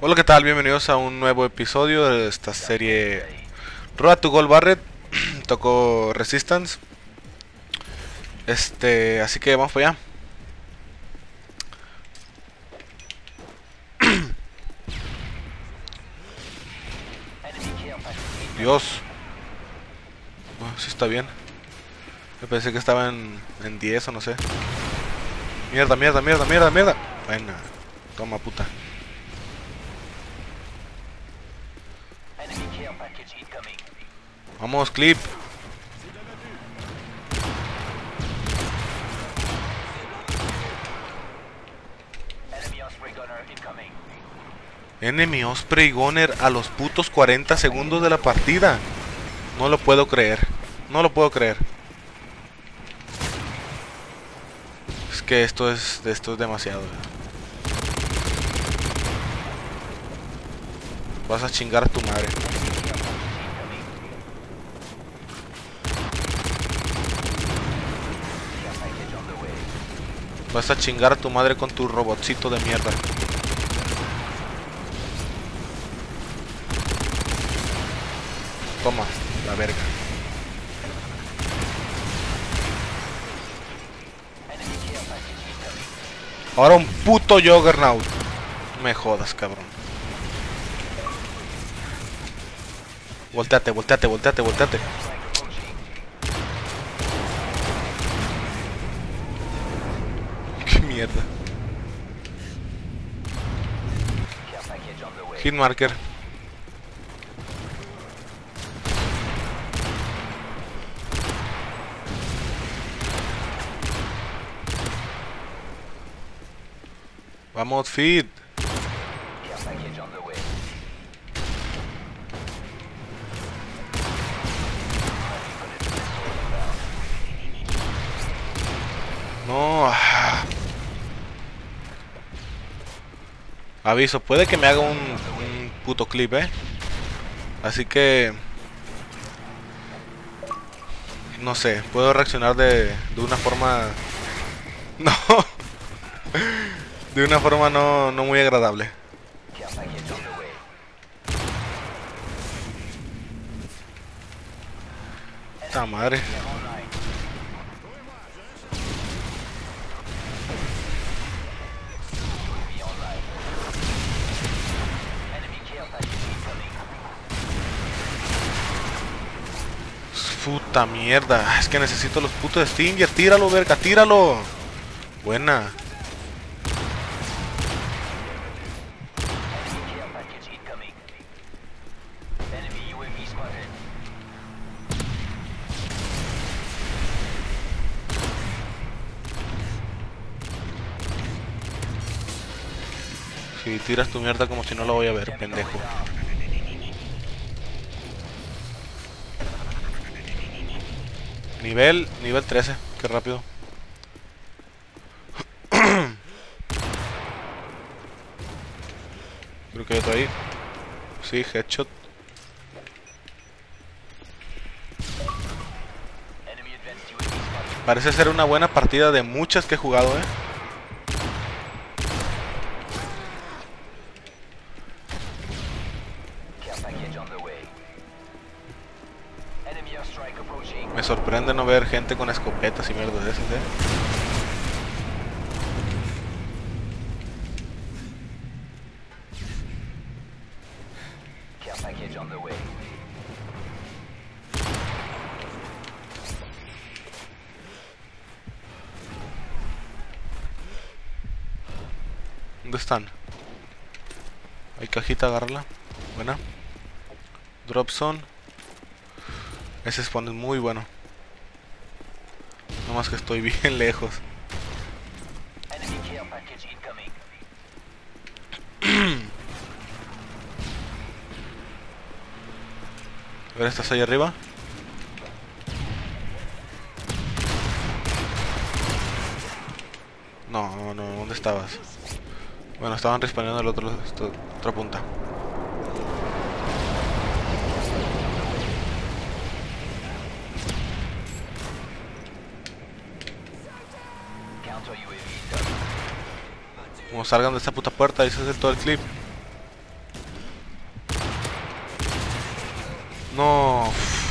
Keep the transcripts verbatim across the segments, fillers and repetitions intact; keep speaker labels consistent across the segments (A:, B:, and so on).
A: Hola, ¿qué tal? Bienvenidos a un nuevo episodio de esta serie Road to Gold Barret. Tocó Resistance. Este, así que vamos para allá. Dios. Oh, sí está bien. Yo pensé que estaba en, en diez o no sé. Mierda, mierda, mierda, mierda, mierda. Bueno, toma puta. Vamos, clip. Enemy Osprey Gunner a los putos cuarenta segundos de la partida. No lo puedo creer. No lo puedo creer. Es que esto es, esto es demasiado. Vas a chingar a tu madre. Vas a chingar a tu madre con tu robotcito de mierda. Toma, la verga. Ahora un puto Juggernaut. Me jodas, cabrón. Volteate, volteate, volteate, volteate. Qué mierda. Hitmarker. Vamos, feed. No. Ah. Aviso, puede que me haga un, un puto clip, eh. Así que no sé, puedo reaccionar de, de una forma. No. De una forma no, no muy agradable. ¡Ta madre! Puta mierda. Es que necesito los putos Stinger. Tíralo, verga, tíralo. Buena. Si tiras tu mierda como si no lo voy a ver, pendejo. Nivel, nivel trece, qué rápido. Creo que hay otro ahí. Sí, headshot. Parece ser una buena partida de muchas que he jugado, eh. Me sorprende no ver gente con escopetas y mierda de esas, eh. ¿Dónde están? Hay cajita, agárrala. Buena. Drop zone. Ese spawn es muy bueno. No más que estoy bien lejos. A ver, ¿estás ahí arriba? No, no, no, ¿dónde estabas? Bueno, estaban respawneando el otro, esta, otra punta. Como salgan de esta puta puerta, y se hace todo el clip. No.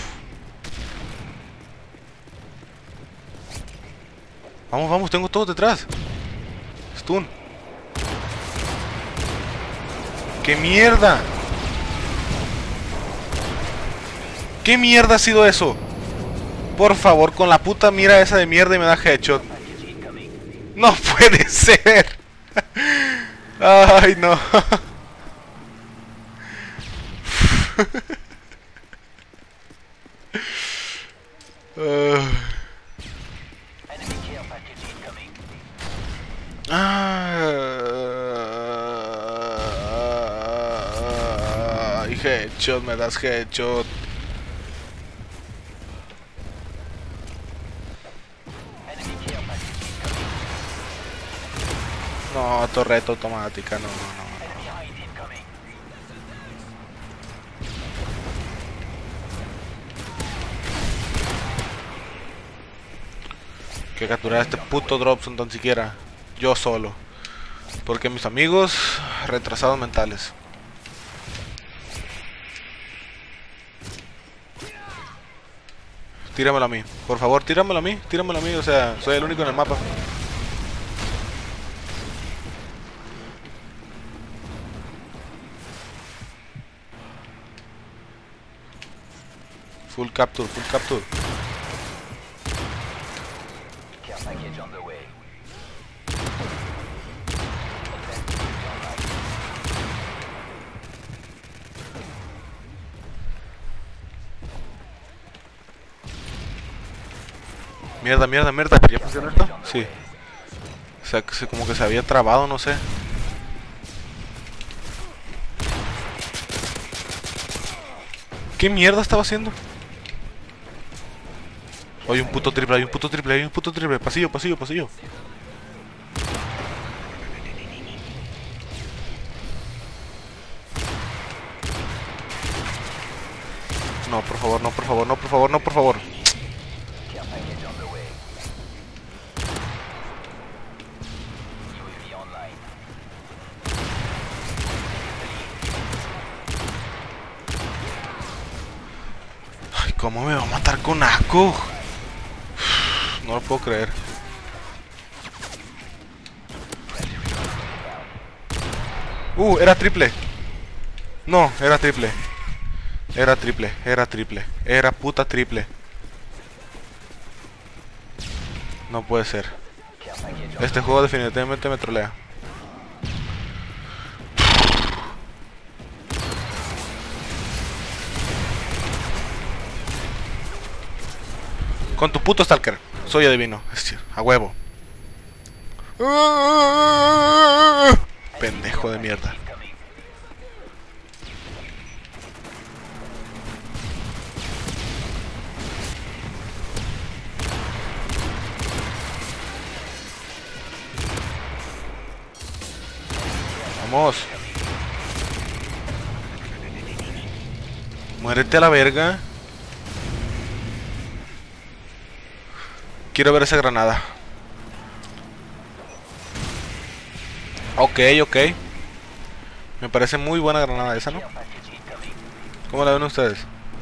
A: Vamos, vamos, tengo todo detrás. Stun. ¡Qué mierda! ¿Qué mierda ha sido eso? Por favor, con la puta mira esa de mierda y me da headshot. No puede ser. Ay, no. uh. Ah, y headshot, me das headshot. No, torreta automática, no, no, no. Que capturar este puto Dropson tan siquiera. Yo solo. Porque mis amigos, retrasados mentales. Tíramelo a mí. Por favor, tíramelo a mí. Tíramelo a mí. O sea, soy el único en el mapa. Full capture, full capture. Mierda, mierda, mierda. ¿Ya funciona esto? Sí. O sea, que se, como que se había trabado, no sé. ¿Qué mierda estaba haciendo? Hay un puto triple, hay un puto triple, hay un puto triple. Pasillo, pasillo, pasillo. No, por favor, no, por favor, no, por favor, no, por favor. Ay, ¿cómo me va a matar con asco? No lo puedo creer. Uh, era triple. No, era triple. Era triple, era triple. Era puta triple. No puede ser. Este juego definitivamente me trolea. Con tu puto Stalker. Soy adivino. A huevo. Pendejo de mierda. Vamos. Muérete a la verga. Quiero ver esa granada. Ok, ok. Me parece muy buena granada esa, ¿no? ¿Cómo la ven ustedes?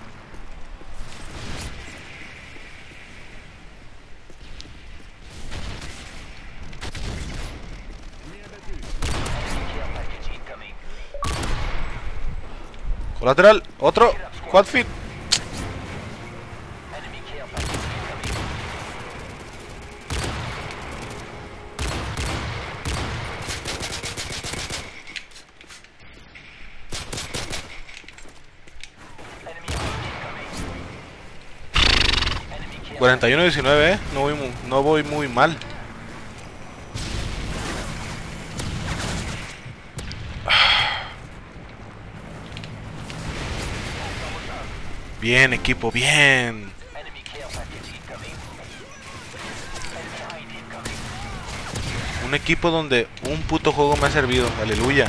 A: Colateral, otro, quad feed. cuarenta y uno diecinueve, eh. No voy muy, no voy muy mal. Bien, equipo, bien. Un equipo donde un puto juego me ha servido. Aleluya.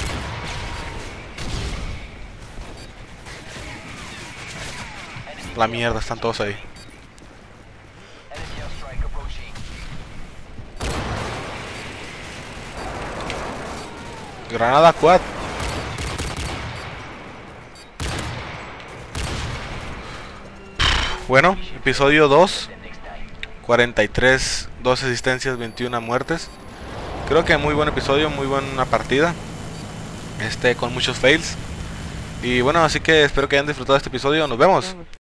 A: La mierda, están todos ahí. Granada quad. Bueno, episodio dos. cuarenta y tres, dos asistencias, veintiuna muertes. Creo que muy buen episodio, muy buena partida. Este, con muchos fails. Y bueno, así que espero que hayan disfrutado este episodio. Nos vemos.